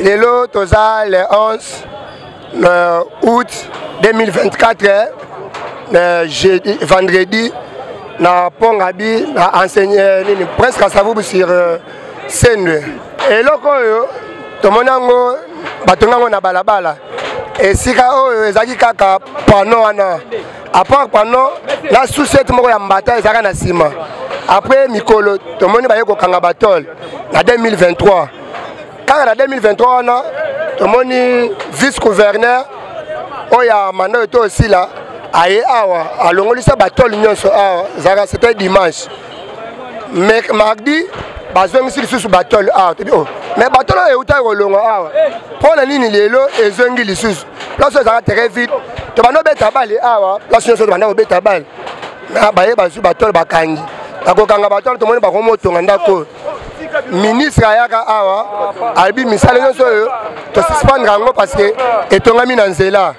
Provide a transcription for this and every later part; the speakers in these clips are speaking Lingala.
Lelo toza le 11 août 2024 vendredi na Pongabi na enseigné presque à savoir sur scène. Et loko yo tomonango batongango na balabala. Et sika oyo ezaki kaka pano wana. Après pano la sous-sette moko ya mbata ezaka na sima. Après mikolo tomoni baye ko kanga batol na 2023. Quand en 2023 on a tomoni vice-gouverneur oya mano to aussi là aye awa alongolisa batol nyonso awa zaka c'était dimanche. Mais mardi bazongisi lisusu batol awa mais batol e uta kolongo awa pona nini lelo ezongi lisusu place ezaka très vite to bano beta bale awa place nyonso to bana beta bale na baye bazu batol bakangi akokanga batol tomoni bakomo tonga ndako ministre ayaka awa albi misale nyonso oyo to suspendre yango parce que etongami na nzela.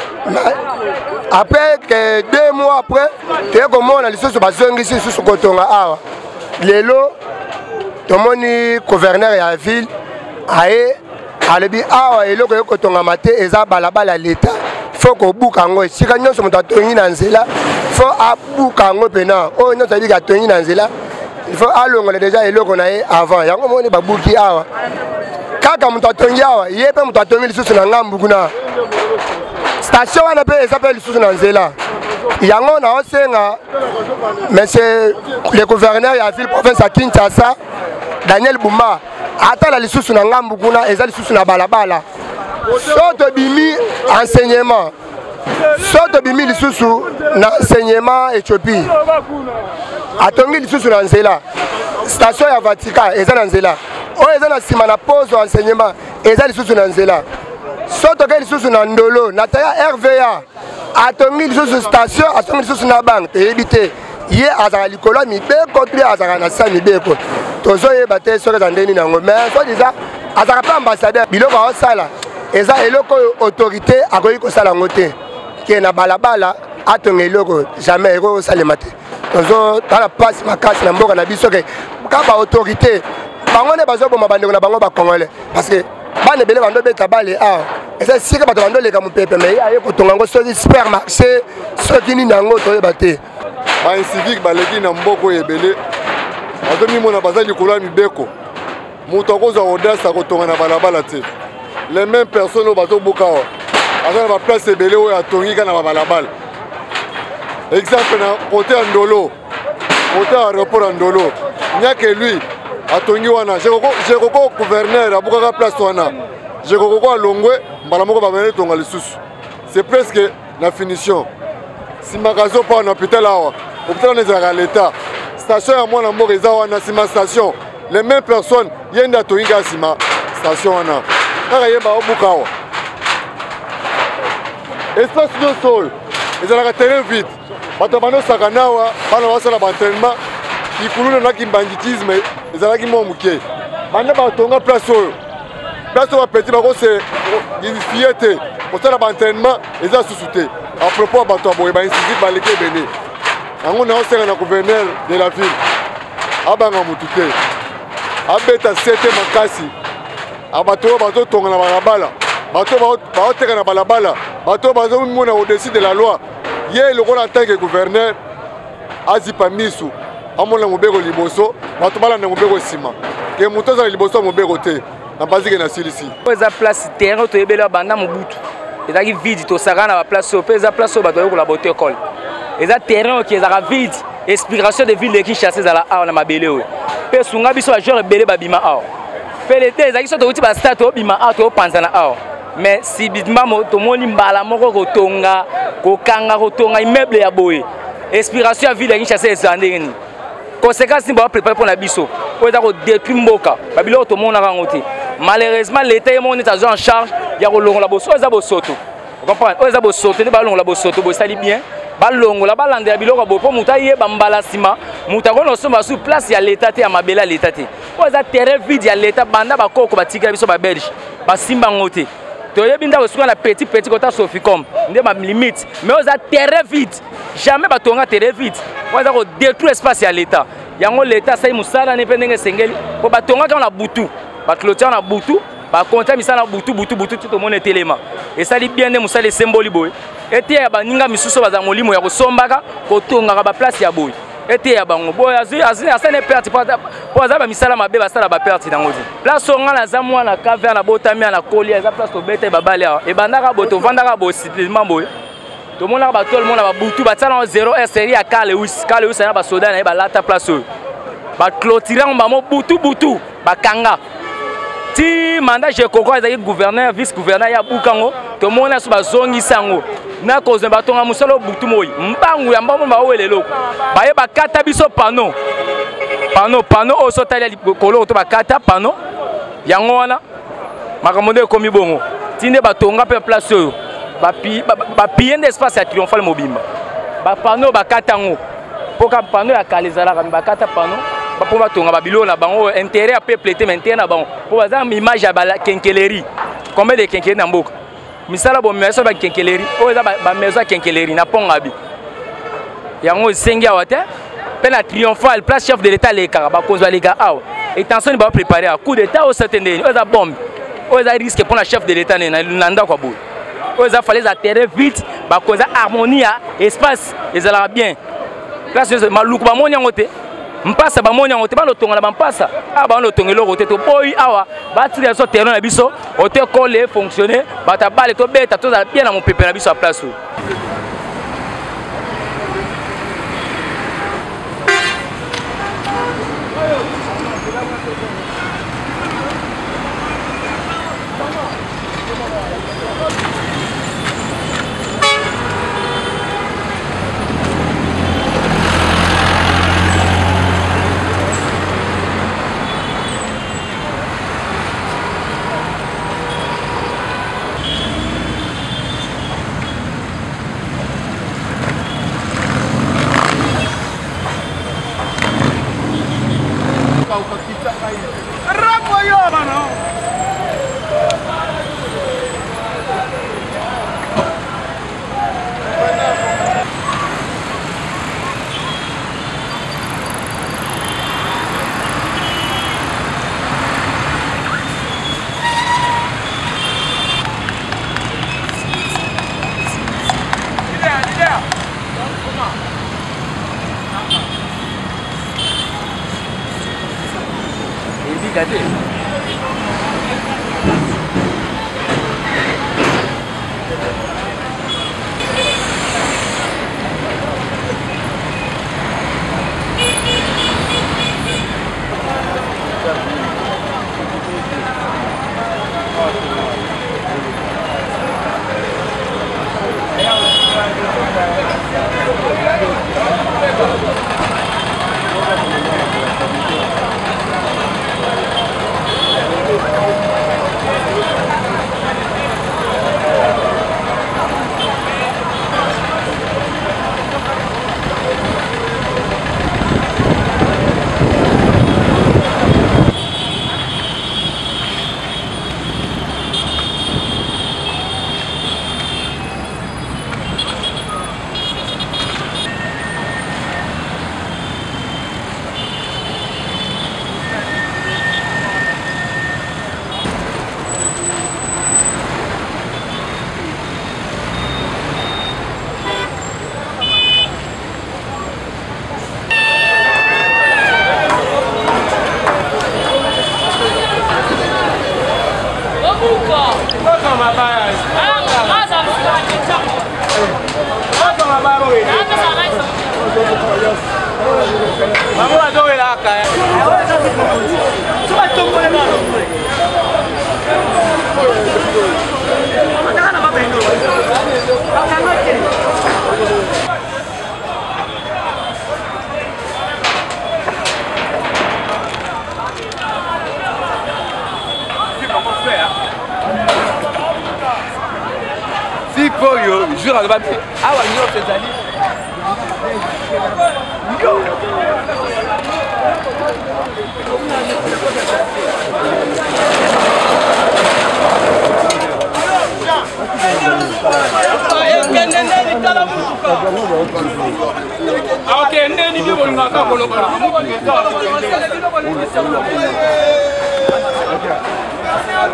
Après que 2 mois après toye komona lisusu bazongisi lisusu kotonga awa lelo tomoni gouverneur ya ville aye alobi awa eloko ekotonga mate eza balabala l'état faut kobuka yango esika nyonso moto atongi na nzela faut abuka yango pena oyo nyonso abiki atongi na nzela il faut alongola déjà eloko na ye avant yango moni babuki awa kaka moto atongi awa ye mpe moto atongi lisusu na ngambu kuna station wana mpe eza mpe lisusu na nzela yango naosenga monsieur le gouverneur ya ville province ya Kinshasa Daniel Bumba atala lisusu na ngambu kuna eza lisusu na balabala soto bimi enseignement soto bimi lisusu na enseignement Éthiopie atongi lisusu na nzela station ya Vatican eza na nzela oyo eza na sima na pose enseignement eza lisusu na nzela soto ke lisusu na ndolo na taya RVA atongi lisusu station atongi lisusu na banque toyebi te ye azaka likolo mibeko mpe azaka na sa mibeko tozoyeba te soki eza ndeni nango mais so deja azaka mpe ambassadeur biloko aosala eza eloko oyo autorité akoki kosala yango te ke na balabala atonga eloko jamais ekoki kosalema te tozotala mpasi makasi na mboka na biso ke ka baautorité bango nde bazoboma bandeko na bango bacongolais parce que bana ebele bando beta bale awa eza sika bato bandoleka mopepe mais aye kotonga yango soki supermarché soki nini yango toyeba te baincivique baleki na mboka oyo ebele bazomimona baza likolo ya mibeko moto akozwa audace akotonga na balabala te les mêmes personnes oyo bazobuka awa aza na baplace ebele oyo atongi ka na babalabala exemple na kote ya ndolo kote ya aéroport ya ndolo nyake lui atongi wana jekoko gouverneur abukaka place wana jekoko alongwe mbala moko bamene tonga lisusu c'est presque na finition simaka azopa na hôpital awa hôpital wana ezalaka l'état station ya mwana mboka eza wana nsima station les mêmes personnes ye nde atongi kaka nsima station wana kaka ye baobuka awa espace nyonso oyo ezalaka terrain vide bato bandosaka na awa bana basala baentraînement likulu nanaki banditisme ezalaki mwa moke banda batonga place oyo bapeti bakose identifie te kosala baentraînement eza susu te apropos ya bato ya boye bainstitut baleki ebele yango naosenga na gouverneur de la ville abanga motu te abeta sete makasi bato oyo bazotonga na balabala bato baoteka na balabala bato oyo bazomona au-dessus de la loi ye lokola en tant que gouverneur azipa misu amona mobeko liboso bato balanda mobeko nsima ke moto azala liboso ya mobeko te na bazike na silisi eza place terrain toyebeli banda mobutu ezalaki vide tosaka na baplace oyo mpe eza place oyo bato bayokola bote ekole eza terrain oyo ezalaka vide explication de ville de Kinshasa ezala awa na mabele oyo mpe sunga biso bajoueur ebele babima awa mpe lete ezalaki so touti bastade toyobima awa toyopanzana awa mais sibidima tomoni mbala moko kotonga kokanga kotonga immeuble ya boye expiration ya ville ya Kinshasa ezala ndenge nini conséquence ni baprépare mpo na biso oyo eza kodétruire mboka babiloko tomonaka yango te malheureusement l'état ye moko neti azwa en charge ya kolongola boso oyo eza bosoto comprendre oyo eza bosoto nde balongola bosoto bosali bien balongola balandela biloko boye mpo moto ayeba mbala nsima moto akona osomba su place ya l'état te ya mabele ya l'état te oyo eza terrain vide ya l'état banda bakoko batikela biso babelge basimba yango te toyebi ndako soki na petit kota Soficom nde ma limite mais oyo eza terrain vide jamais batonga terrain vide oyo eza kodétruire espace ya l'état yango l'état asali mosala ne mpe ndenge esengeli mpo batongaka na butu baclôture na butu ba contrat misala butu tout le monde est élément et ça dit bien ne musala symbole boy ete ya baninga misuso baza molimo ya kosombaka kotonga ba place ya boy ete ya bango boy asane perte po za ba misala mabe basala ba perte nango di place onga na za mwana cave na botami na kolia za place to beta ba bale e bandaka boto vandaka bo simplement boy to mona ba tol mona ba butu ba tsala 0 série ya Kalewis na ba soda na ba lata place ba clôturer on ba mo butu ba kanga ti mandat je koko ezaki gouverneur vice gouverneur ya bukango to mona so ba zongi sango na cause ba tonga musalo butu moyi mbangu ya mbamo ba welelo ba ye ba kata biso pano o so tali kolo to ba kata pano yango wana makamondo komi bongo tinde ba tonga pe place oyo ba piende espace ya triomphal mobimba ba pano ba kata ngo poka pano ya kalezala ba kata pano pour batonga babilo na bango intérêt à peuple te maintenant na bango pour bazam image ya ba kenkeleri combien de kenkeleri na mboka misala bo meso ba kenkeleri o za ba meso kenkeleri na pongabi yango sengi awate pe na triomphal place chef de l'état les kara ba kozwa les gars aw et tension ba préparer à coup d'état au certaine o za bombe o za risque pour la chef de l'état na landa kwa bo o za fallait za terrain vite ba koza harmonie espace ezala bien place maluku ba monya ngote mpasa ba monya ngote ba lotonga na mpasa ba lotongelo ngote to boy awa ba tire so terrain na biso hotel coller fonctionner ba ta balle to beta to za bien na mon pepe na biso a place.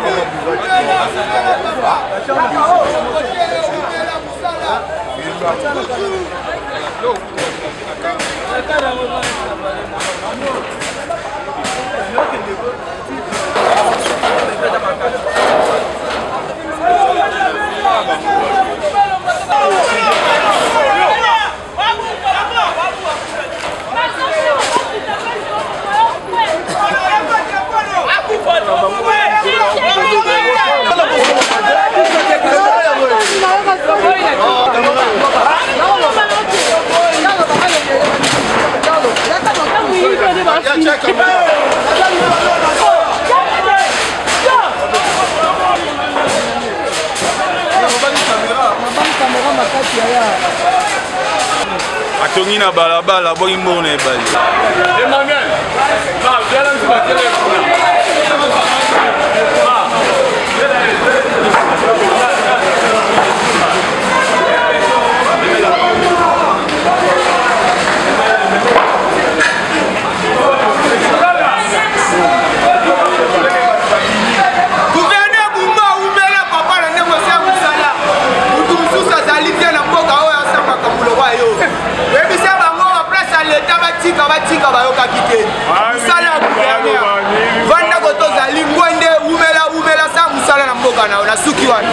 atongi na balabala boyi mbona ebali Emmanuel ba jala nzibatele batika bayoka kite musala ya gouverner vanda kotozali ngwende umela sa musala na mboka na na suki wana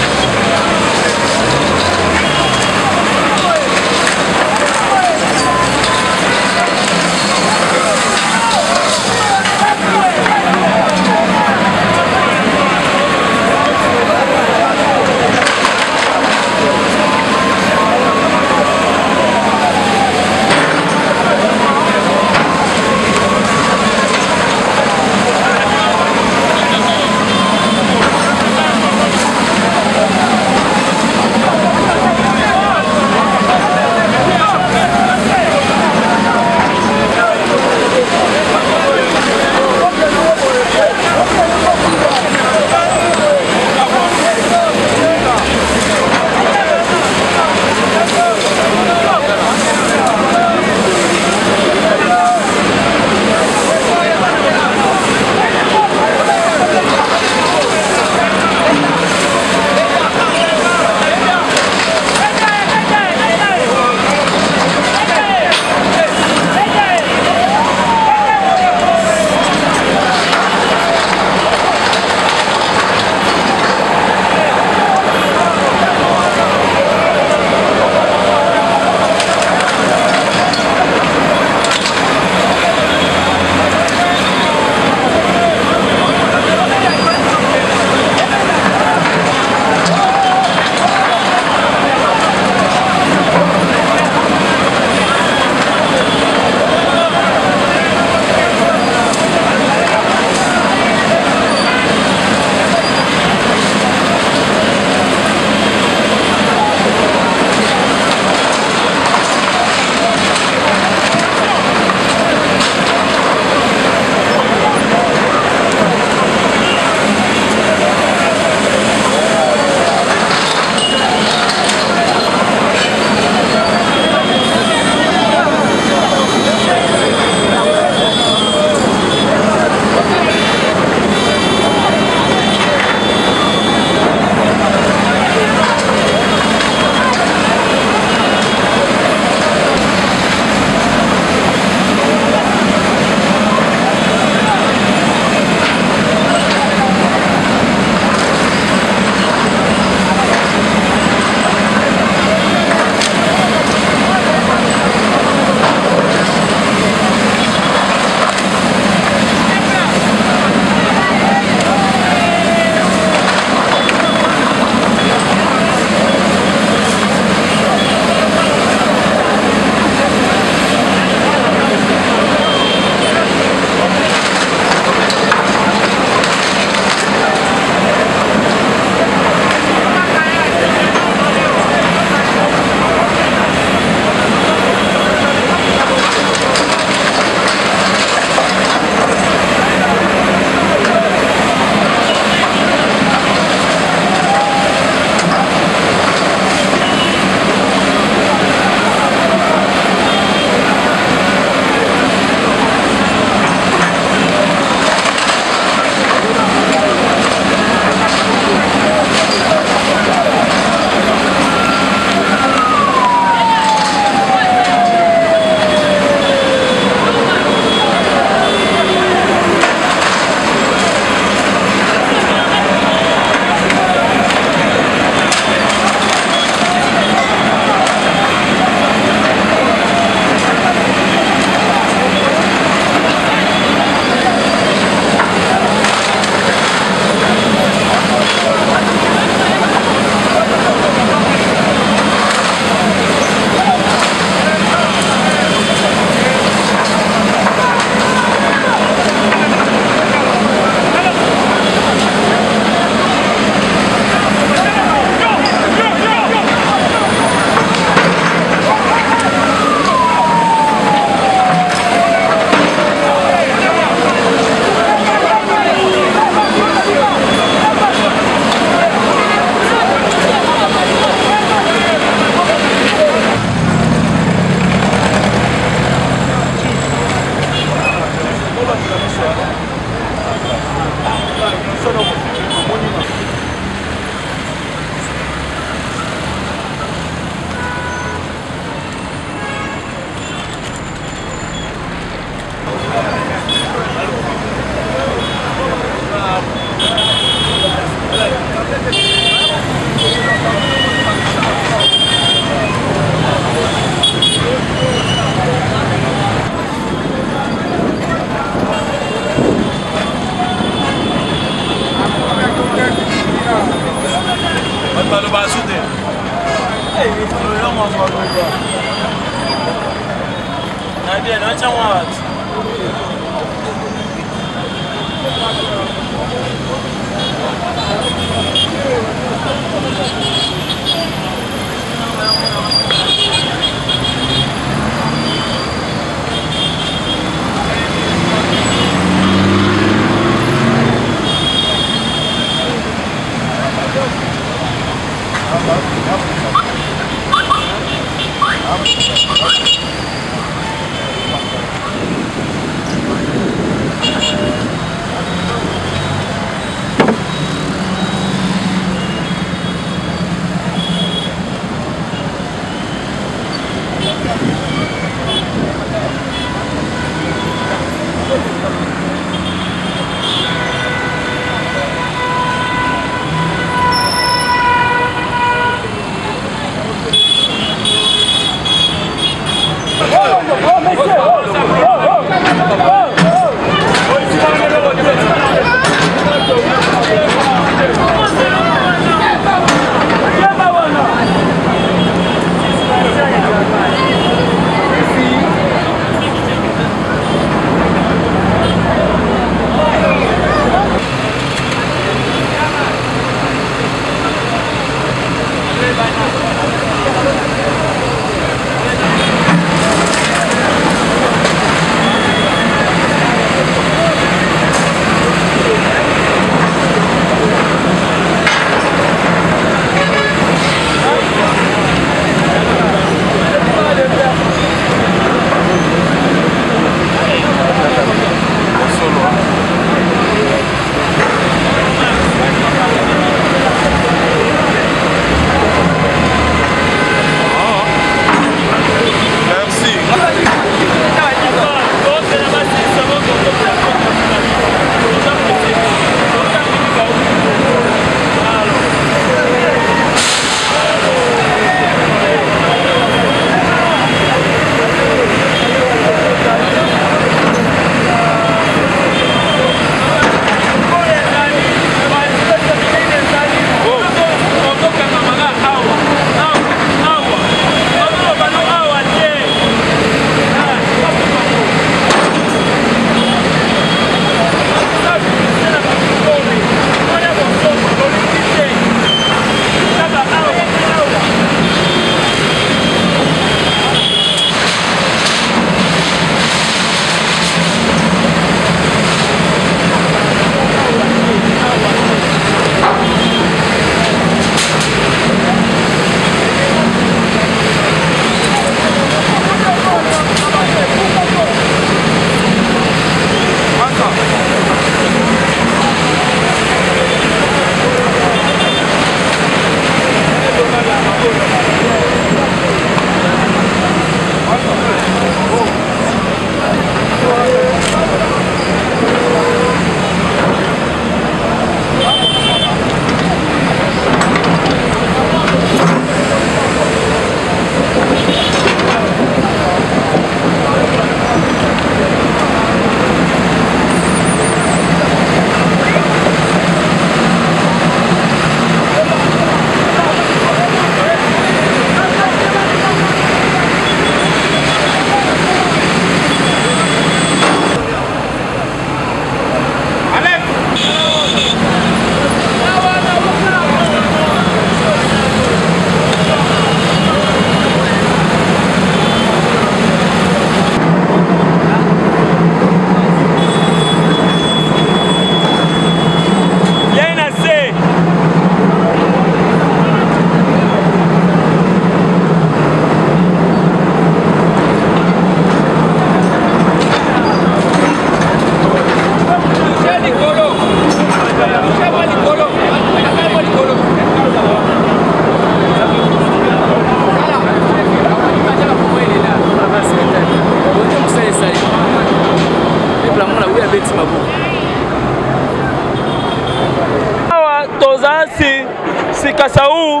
Kassaou,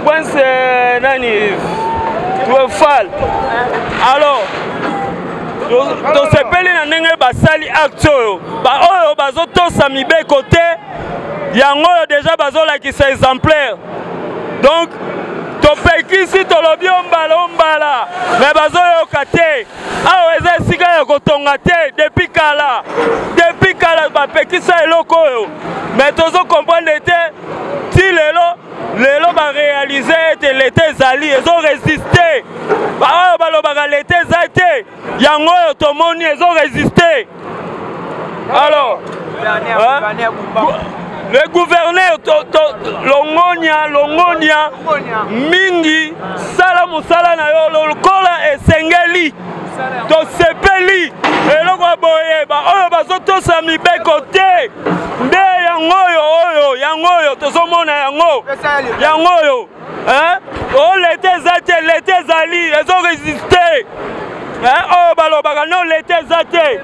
nani Fall. Alors, tosepeli na ndenge basali acte oyo baoyo bazotosa mibeko te yango oyo deja bazolakisa exemplaire donc topekisi tolobi ombala me bazoyoka te awa eza esika ya kotonga te depuis kala bapekisa eloko oyo me tozokomprendre te ti lelo barealize ete leta ezali ezoresiste baoyo balobaka leta eza te yango oyo tomoni ezoresiste. Alors le gouverneur Longonia mingi sala musala na yo lokola esengeli tosepeli eloko boye oyo bazotosa mibeko te nde yango oyo tozomona yango oyo leta eza te leta ezali ezoresiste oyo balobaka no leta eza te.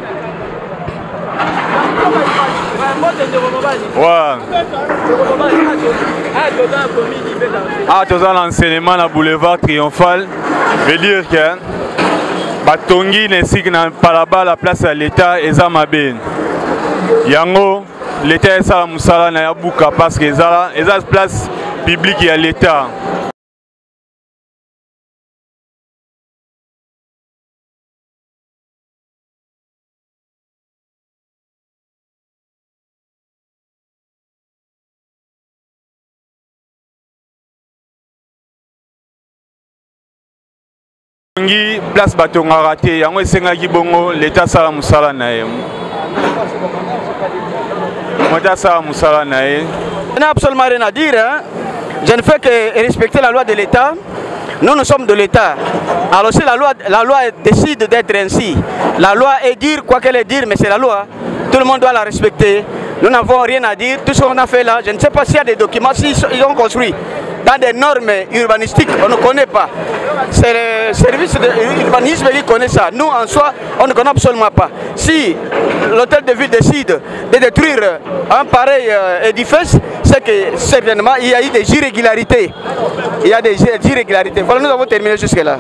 Dans l'enseignement na boulevard Triomphal veut dire que batongi nesi na palaba la place à l'état eza mabe yango l'état esa musala na yabuka parce que eza place publique ya l'état. Place batonga raté yango esengaki bongo l'état sala musala na ye Je n'ai absolument rien à dire, hein. Je ne fais que respecter la loi de l'État. Nous sommes de l'État. Alors si la loi décide d'être ainsi, la loi est dire quoi qu'elle est dire, mais c'est la loi. Tout le monde doit la respecter. Nous n'avons rien à dire. Tout ce qu'on a fait là, je ne sais pas s'il y a des documents, s'ils ont construit dans des normes urbanistiques, on ne connaît pas. C'est le service de l'urbanisme qui connaît ça. Nous, en soi, on ne connaît absolument pas. Si l'hôtel de ville décide de détruire un pareil édifice, c'est que certainement il y a eu des irrégularités. Il y a des irrégularités. Voilà, nous avons terminé jusque-là.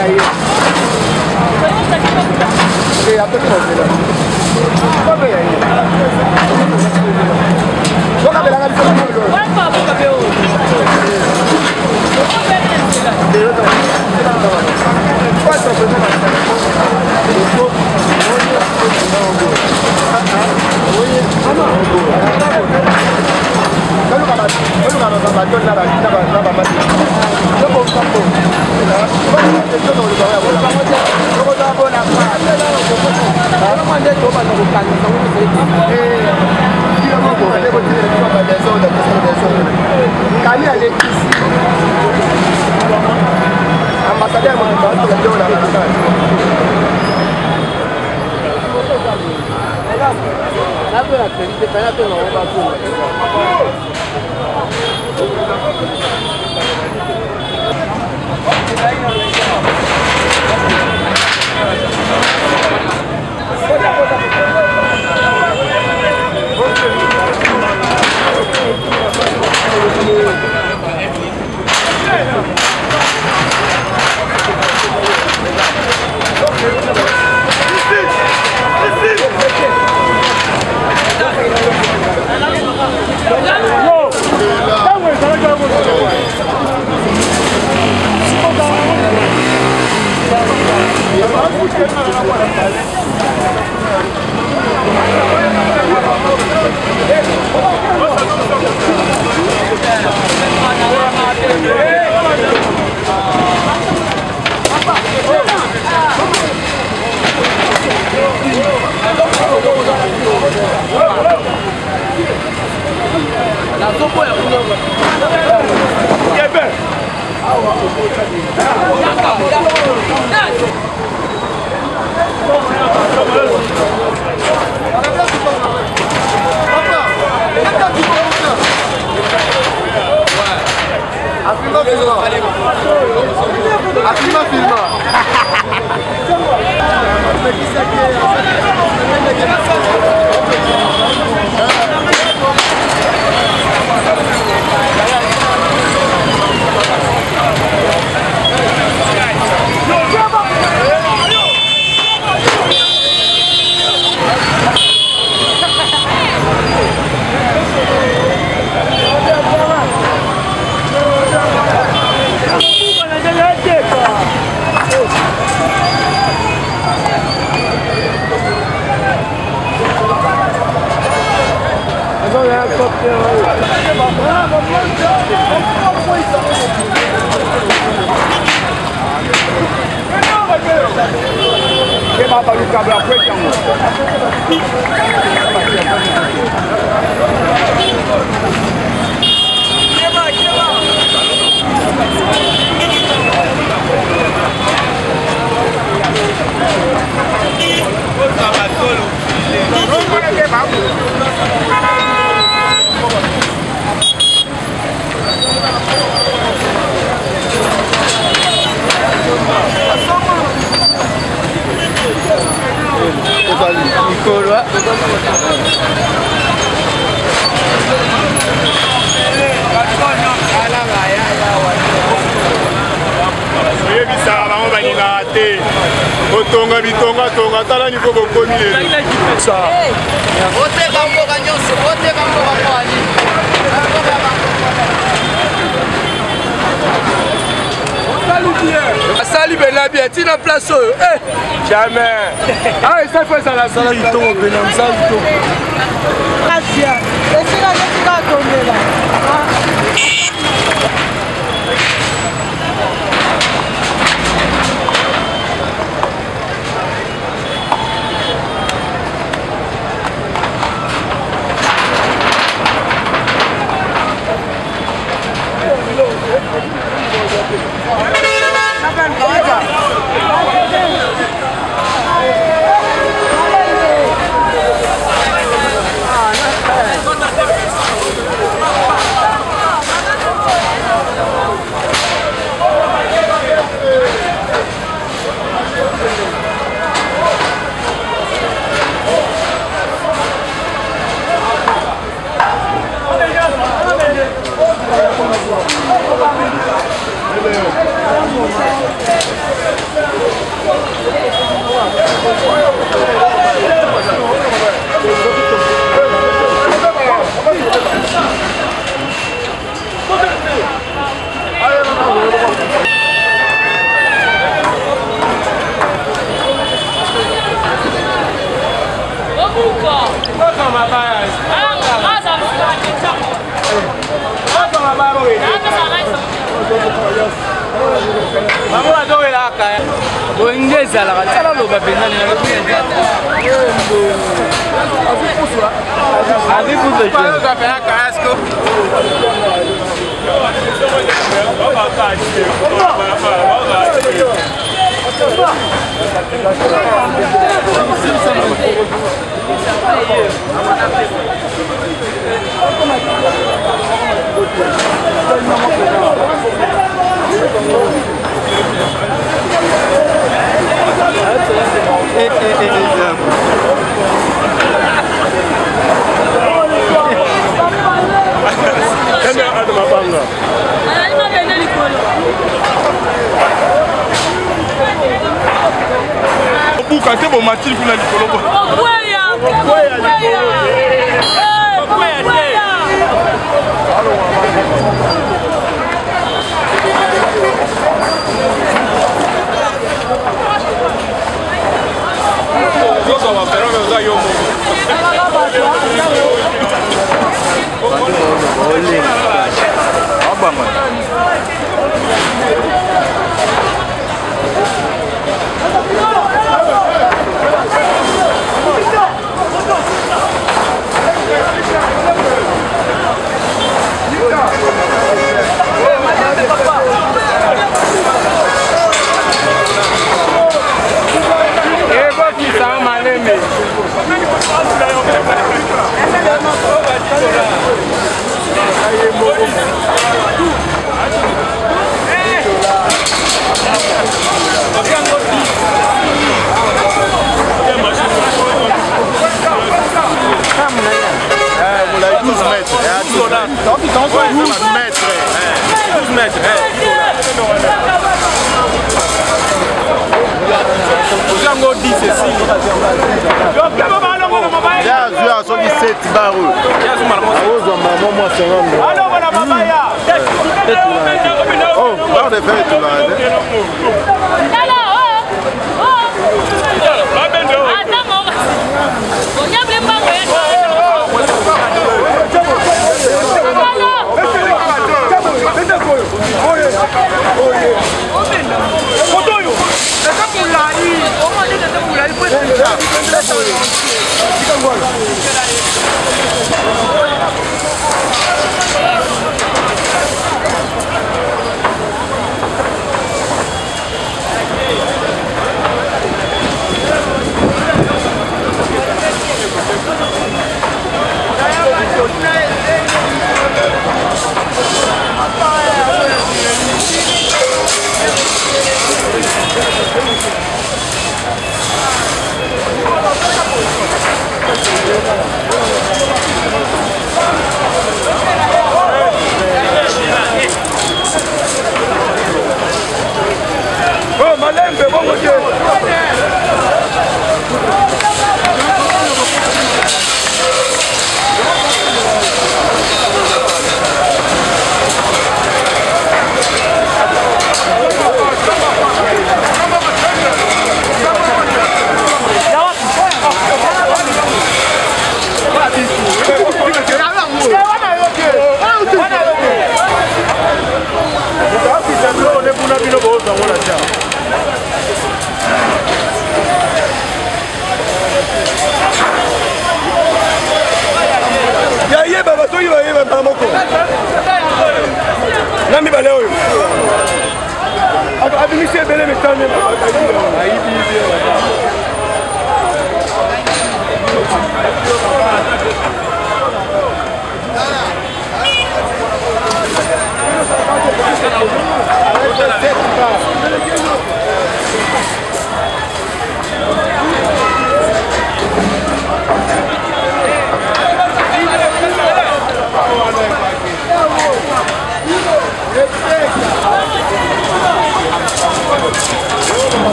Asali bena bien, tu n'as place. Jamais. Ah, ça fait ça la salle du ton, benam ça du ton. Asia, et c'est là que tu vas tomber là. boyenge ezalaka tala loba penzani na lobi Buka te bo matil kuna likolo bo.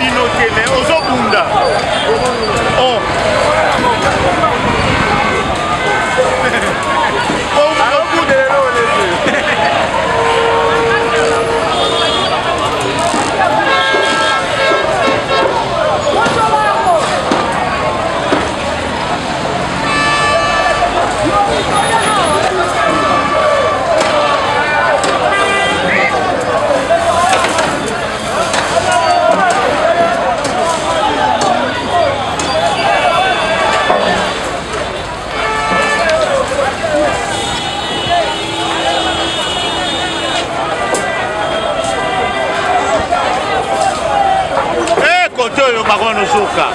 bino te mais ozobunda oh oyo bakono soka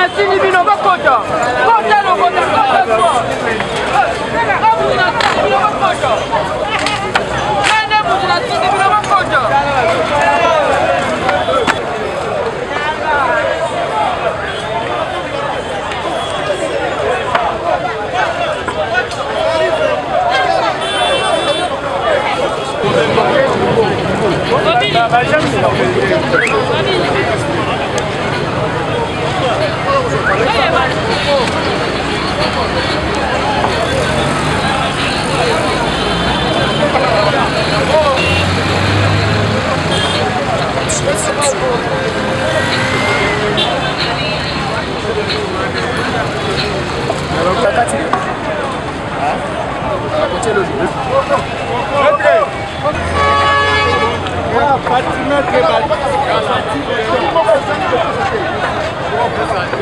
natindi bino bakota kota lokota kota kwa abutu natindi bino bakota nene abutu natindi bino bakota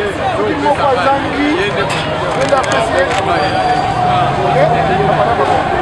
Okay?